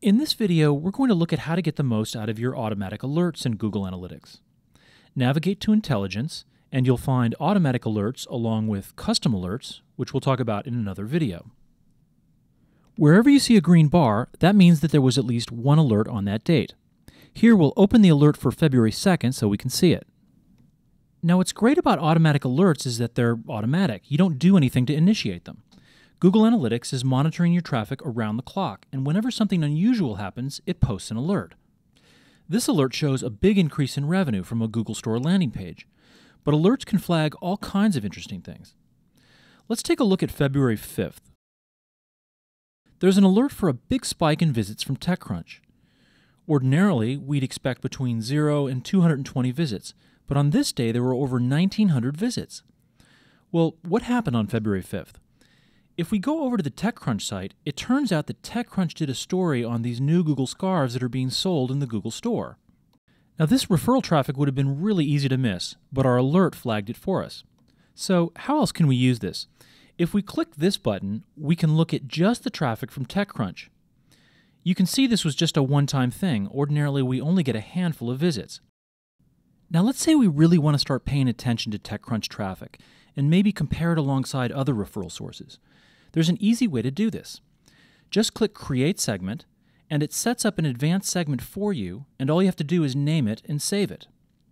In this video, we're going to look at how to get the most out of your automatic alerts in Google Analytics. Navigate to Intelligence, and you'll find automatic alerts along with custom alerts, which we'll talk about in another video. Wherever you see a green bar, that means that there was at least one alert on that date. Here, we'll open the alert for February 2nd so we can see it. Now, what's great about automatic alerts is that they're automatic. You don't do anything to initiate them. Google Analytics is monitoring your traffic around the clock, and whenever something unusual happens, it posts an alert. This alert shows a big increase in revenue from a Google Store landing page, but alerts can flag all kinds of interesting things. Let's take a look at February 5th. There's an alert for a big spike in visits from TechCrunch. Ordinarily, we'd expect between 0 and 220 visits, but on this day there were over 1,900 visits. Well, what happened on February 5th? If we go over to the TechCrunch site, it turns out that TechCrunch did a story on these new Google scarves that are being sold in the Google Store. Now, this referral traffic would have been really easy to miss, but our alert flagged it for us. So, how else can we use this? If we click this button, we can look at just the traffic from TechCrunch. You can see this was just a one-time thing. Ordinarily, we only get a handful of visits. Now, let's say we really want to start paying attention to TechCrunch traffic and maybe compare it alongside other referral sources. There's an easy way to do this. Just click Create Segment, and it sets up an advanced segment for you, and all you have to do is name it and save it.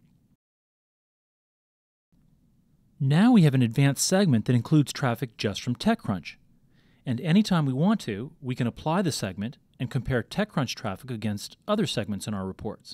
Now we have an advanced segment that includes traffic just from TechCrunch. And anytime we want to, we can apply the segment and compare TechCrunch traffic against other segments in our reports.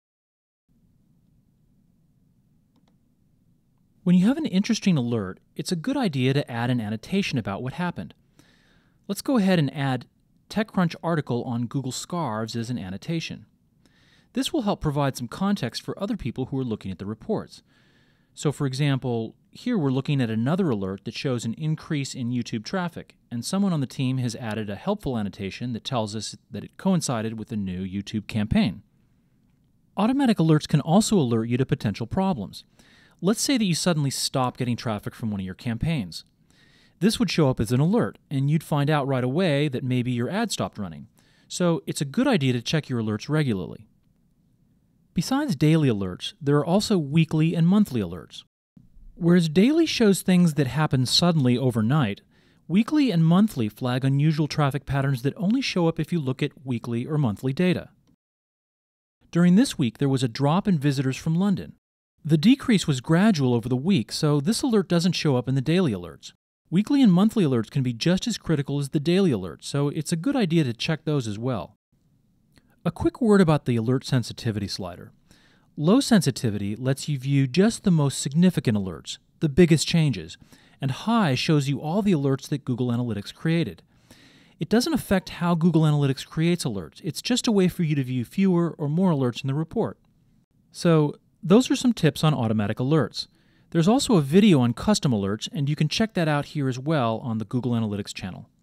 When you have an interesting alert, it's a good idea to add an annotation about what happened. Let's go ahead and add TechCrunch article on Google Scarves as an annotation. This will help provide some context for other people who are looking at the reports. So for example, here we're looking at another alert that shows an increase in YouTube traffic, and someone on the team has added a helpful annotation that tells us that it coincided with a new YouTube campaign. Automatic alerts can also alert you to potential problems. Let's say that you suddenly stop getting traffic from one of your campaigns. This would show up as an alert, and you'd find out right away that maybe your ad stopped running. So it's a good idea to check your alerts regularly. Besides daily alerts, there are also weekly and monthly alerts. Whereas daily shows things that happen suddenly overnight, weekly and monthly flag unusual traffic patterns that only show up if you look at weekly or monthly data. During this week, there was a drop in visitors from London. The decrease was gradual over the week, so this alert doesn't show up in the daily alerts. Weekly and monthly alerts can be just as critical as the daily alerts, so it's a good idea to check those as well. A quick word about the alert sensitivity slider. Low sensitivity lets you view just the most significant alerts, the biggest changes, and high shows you all the alerts that Google Analytics created. It doesn't affect how Google Analytics creates alerts, it's just a way for you to view fewer or more alerts in the report. So, those are some tips on automatic alerts. There's also a video on custom alerts, and you can check that out here as well on the Google Analytics channel.